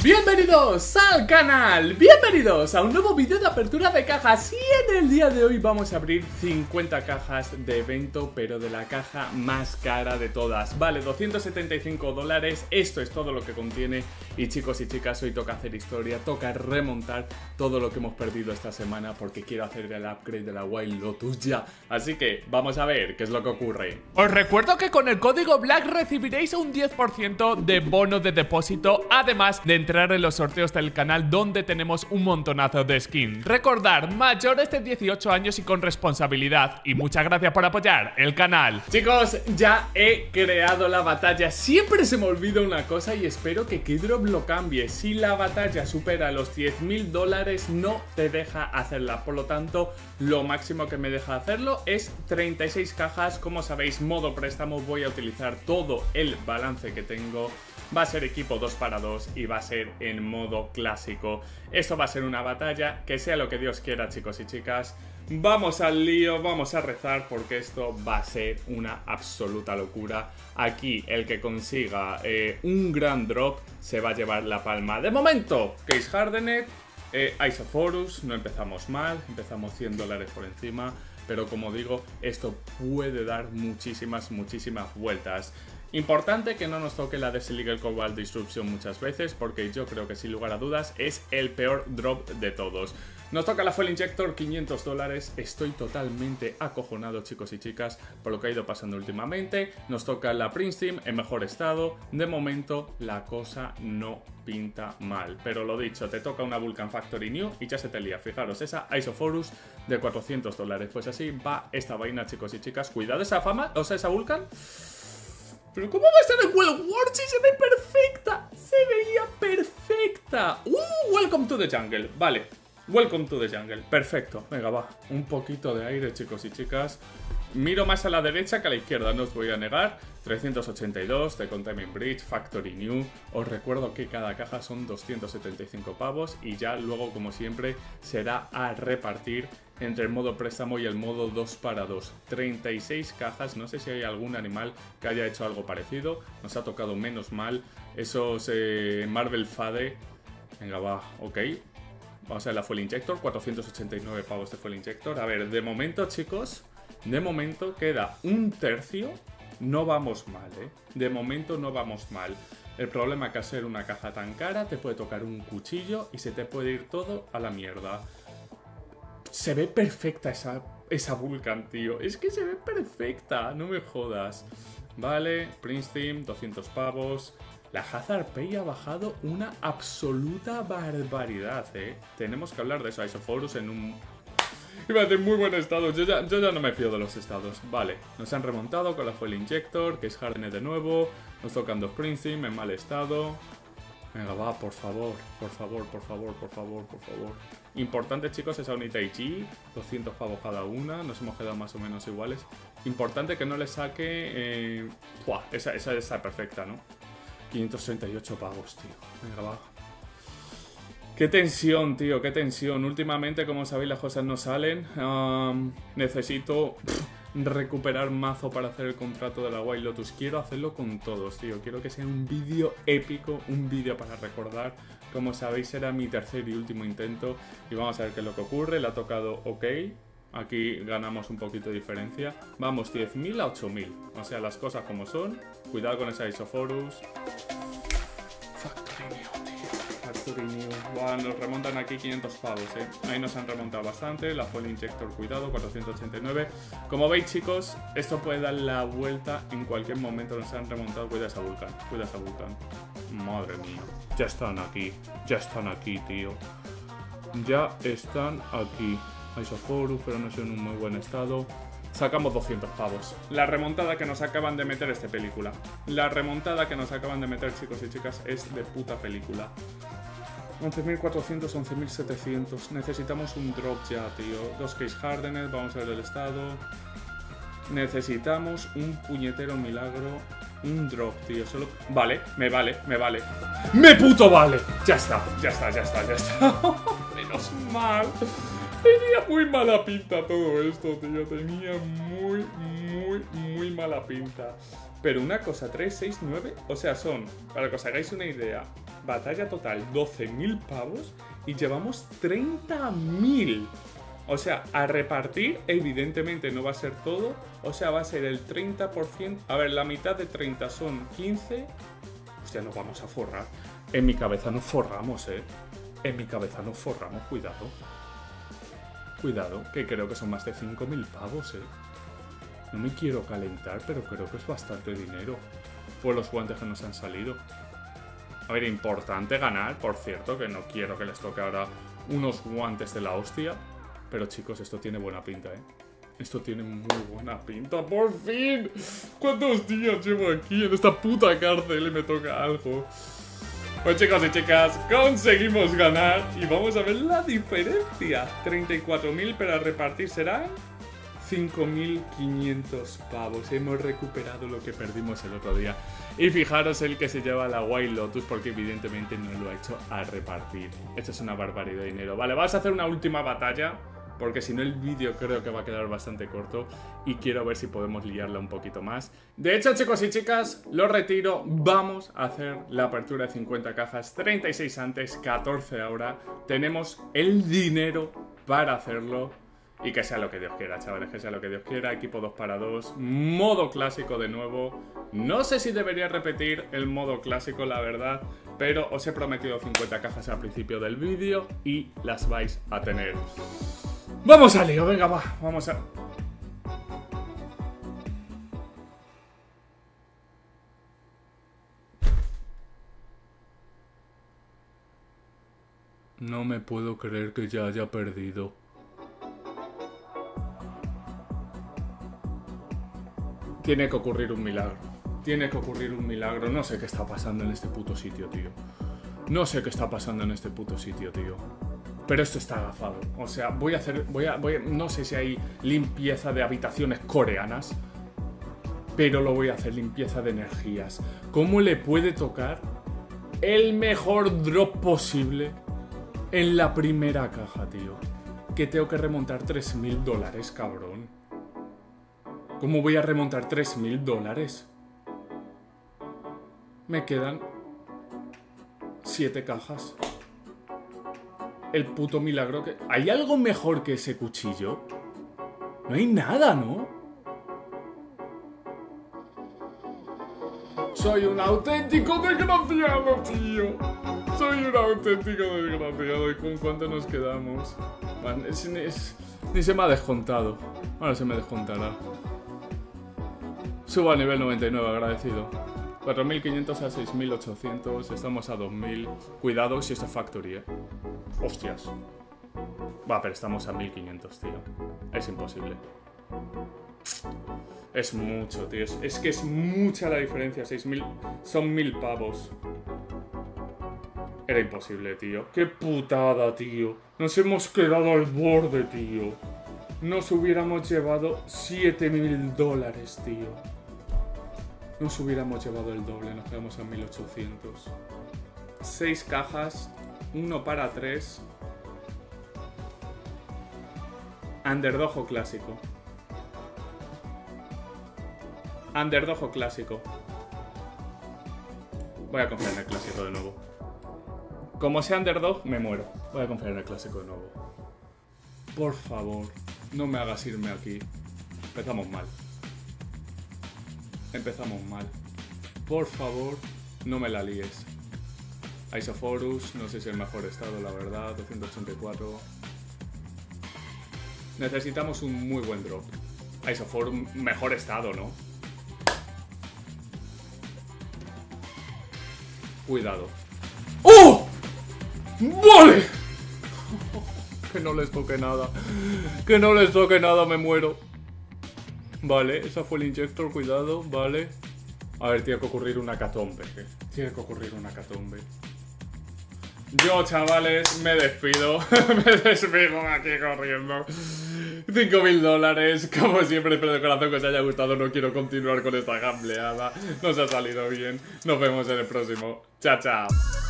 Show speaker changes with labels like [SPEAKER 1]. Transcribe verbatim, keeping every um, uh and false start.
[SPEAKER 1] Bienvenidos al canal, bienvenidos a un nuevo vídeo de apertura de cajas. Y en el día de hoy vamos a abrir cincuenta cajas de evento, pero de la caja más cara de todas. Vale, doscientos setenta y cinco dólares, esto es todo lo que contiene. Y chicos y chicas, hoy toca hacer historia, toca remontar todo lo que hemos perdido esta semana, porque quiero hacer el upgrade de la Wild Lotus ya. Así que vamos a ver qué es lo que ocurre. Os recuerdo que con el código Black recibiréis un diez por ciento de bono de depósito, además de entrar en los sorteos del canal, donde tenemos un montonazo de skin. Recordar, mayores de dieciocho años y con responsabilidad. Y muchas gracias por apoyar el canal. Chicos, ya he creado la batalla. Siempre se me olvida una cosa y espero que Keydrop lo cambie. Si la batalla supera los diez mil dólares, no te deja hacerla. Por lo tanto, lo máximo que me deja hacerlo es treinta y seis cajas. Como sabéis, modo préstamo, voy a utilizar todo el balance que tengo. Va a ser equipo dos para dos y va a ser en modo clásico. Esto va a ser una batalla, que sea lo que Dios quiera, chicos y chicas. Vamos al lío, vamos a rezar, porque esto va a ser una absoluta locura. Aquí el que consiga eh, un gran drop se va a llevar la palma. De momento, Case Hardened, eh, Isophorus, no empezamos mal, empezamos cien dólares por encima. Pero como digo, esto puede dar muchísimas, muchísimas vueltas. Importante que no nos toque la Desiligal Cobalt Disruption muchas veces, porque yo creo que sin lugar a dudas es el peor drop de todos. Nos toca la Fuel Injector, quinientos dólares. Estoy totalmente acojonado, chicos y chicas, por lo que ha ido pasando últimamente. Nos toca la Prince Team en mejor estado. De momento la cosa no pinta mal, pero lo dicho, te toca una Vulcan Factory New y ya se te lía. Fijaros, esa Isophorus de cuatrocientos dólares. Pues así va esta vaina, chicos y chicas. Cuidado esa fama, o sea, esa Vulcan. ¿Pero cómo va a estar en World War si se ve perfecta? Se veía perfecta. ¡Uh! Welcome to the jungle. Vale, welcome to the jungle. Perfecto. Venga, va. Un poquito de aire, chicos y chicas. Miro más a la derecha que a la izquierda, no os voy a negar. trescientos ochenta y dos de Containment Bridge, Factory New. Os recuerdo que cada caja son doscientos setenta y cinco pavos. Y ya luego, como siempre, será a repartir entre el modo préstamo y el modo dos para dos. treinta y seis cajas, no sé si hay algún animal que haya hecho algo parecido. Nos ha tocado menos mal esos eh, Marvel Fade. Venga, va, ok. Vamos a ver la Fuel Injector, cuatrocientos ochenta y nueve pavos de Fuel Injector. A ver, de momento, chicos, de momento queda un tercio. No vamos mal, ¿eh? De momento no vamos mal. El problema es que al ser una caja tan cara te puede tocar un cuchillo y se te puede ir todo a la mierda. Se ve perfecta esa, esa Vulcan, tío. Es que se ve perfecta, no me jodas. Vale, Prince Team, doscientos pavos. La Hazard Pay ha bajado una absoluta barbaridad, ¿eh? Tenemos que hablar de eso. Isophorus en un... iba a decir muy buen estado. Yo ya, yo ya no me fío de los estados. Vale, nos han remontado con la Fuel Injector, que es Hardened de nuevo. Nos tocan dos Prince Team en mal estado. Venga, va, por favor, por favor, por favor, por favor, por favor. Importante, chicos, esa Unity G, doscientos pavos cada una, nos hemos quedado más o menos iguales. Importante que no le saque... Eh... ¡Buah! Esa, esa está perfecta, ¿no? quinientos treinta y ocho pavos, tío. Venga, va. Qué tensión, tío, qué tensión. Últimamente, como sabéis, las cosas no salen. Um, necesito... recuperar mazo para hacer el contrato de la Wild Lotus. Quiero hacerlo con todos, tío. Quiero que sea un vídeo épico, un vídeo para recordar. Como sabéis, era mi tercer y último intento. Y vamos a ver qué es lo que ocurre. Le ha tocado ok. Aquí ganamos un poquito de diferencia. Vamos, diez mil a ocho mil. O sea, las cosas como son. Cuidado con esa Isophorus. Factory New, tío. Factory New. Wow, nos remontan aquí quinientos pavos, eh. Ahí nos han remontado bastante. La Fuel Injector, cuidado, cuatrocientos ochenta y nueve. Como veis, chicos, esto puede dar la vuelta en cualquier momento. Nos han remontado. Cuida esa Vulcan, cuida esa Vulcan. Madre mía. Ya están aquí. Ya están aquí, tío. Ya están aquí. Isophorus, pero no es en un muy buen estado. Sacamos doscientos pavos. La remontada que nos acaban de meter es de película. La remontada que nos acaban de meter, chicos y chicas, es de puta película. once mil cuatrocientos, once mil setecientos. Necesitamos un drop ya, tío. Dos Case Hardened, vamos a ver el estado. Necesitamos un puñetero milagro. Un drop, tío. Solo... Vale, me vale, me vale. ¡Me puto vale! Ya está, ya está, ya está, ya está. Menos mal. Tenía muy mala pinta todo esto, tío. Tenía muy, muy, muy mala pinta. Pero una cosa, tres, seis, nueve, o sea, son, para que os hagáis una idea, batalla total doce mil pavos y llevamos treinta mil. O sea, a repartir, evidentemente no va a ser todo, o sea, va a ser el treinta por ciento. A ver, la mitad de treinta son quince. Hostia, nos vamos a forrar. En mi cabeza nos forramos, eh. En mi cabeza nos forramos, cuidado. Cuidado, que creo que son más de cinco mil pavos, eh. No me quiero calentar, pero creo que es bastante dinero por los guantes que nos han salido. A ver, importante ganar, por cierto, que no quiero que les toque ahora unos guantes de la hostia. Pero chicos, esto tiene buena pinta, ¿eh? Esto tiene muy buena pinta, ¡por fin! ¿Cuántos días llevo aquí en esta puta cárcel y me toca algo? Pues chicos y chicas, conseguimos ganar y vamos a ver la diferencia. treinta y cuatro mil, pero a repartir serán cinco mil quinientos pavos. Hemos recuperado lo que perdimos el otro día. Y fijaros el que se lleva la White Lotus, porque evidentemente no lo ha hecho a repartir. Esto es una barbaridad de dinero. Vale, vamos a hacer una última batalla, porque si no el vídeo creo que va a quedar bastante corto y quiero ver si podemos liarla un poquito más. De hecho, chicos y chicas, lo retiro. Vamos a hacer la apertura de cincuenta cajas, treinta y seis antes, catorce ahora. Tenemos el dinero para hacerlo. Y que sea lo que Dios quiera, chavales, que sea lo que Dios quiera. Equipo dos para dos, modo clásico de nuevo. No sé si debería repetir el modo clásico, la verdad, pero os he prometido cincuenta cajas al principio del vídeo y las vais a tener. ¡Vamos al lío! Venga, va, vamos a... No me puedo creer que ya haya perdido. Tiene que ocurrir un milagro. Tiene que ocurrir un milagro. No sé qué está pasando en este puto sitio, tío. No sé qué está pasando en este puto sitio, tío. Pero esto está agafado. O sea, voy a hacer... Voy a, voy a, no sé si hay limpieza de habitaciones coreanas, pero lo voy a hacer, limpieza de energías. ¿Cómo le puede tocar el mejor drop posible en la primera caja, tío? Que tengo que remontar tres mil dólares, cabrón. ¿Cómo voy a remontar tres mil dólares? Me quedan siete cajas. El puto milagro que... ¿Hay algo mejor que ese cuchillo? No hay nada, ¿no? Soy un auténtico desgraciado, tío. Soy un auténtico desgraciado. ¿Y con cuánto nos quedamos? Man, es, es, ni se me ha descontado. Ahora se me descontará. Subo a nivel noventa y nueve, agradecido. cuatro mil quinientos a seis mil ochocientos. Estamos a dos mil. Cuidado si esto es factory, eh. Hostias. Va, pero estamos a mil quinientos, tío. Es imposible. Es mucho, tío. Es, es que es mucha la diferencia. seis mil. Son mil pavos. Era imposible, tío. Qué putada, tío. Nos hemos quedado al borde, tío. Nos hubiéramos llevado siete mil dólares, tío. Nos hubiéramos llevado el doble. Nos quedamos a mil ochocientos. seis cajas. uno para tres. Underdog o clásico. Underdog o clásico. Voy a confiar en el clásico de nuevo. Como sea underdog, me muero. Voy a confiar en el clásico de nuevo. Por favor, no me hagas irme aquí. Empezamos mal. Empezamos mal. Por favor, no me la líes. Isoforus, no sé si es el mejor estado, la verdad. doscientos ochenta y cuatro. Necesitamos un muy buen drop. Isoforus, mejor estado, ¿no? Cuidado. ¡Oh! ¡Vale! Que no les toque nada. Que no les toque nada, me muero. Vale, esa fue el inyector, cuidado, vale. A ver, tiene que ocurrir una catombe. Tiene que ocurrir una catombe. Yo, chavales, me despido. Me despido aquí corriendo. cinco mil dólares. Como siempre, espero de corazón que os haya gustado. No quiero continuar con esta gambleada. Nos ha salido bien. Nos vemos en el próximo. Chao, chao.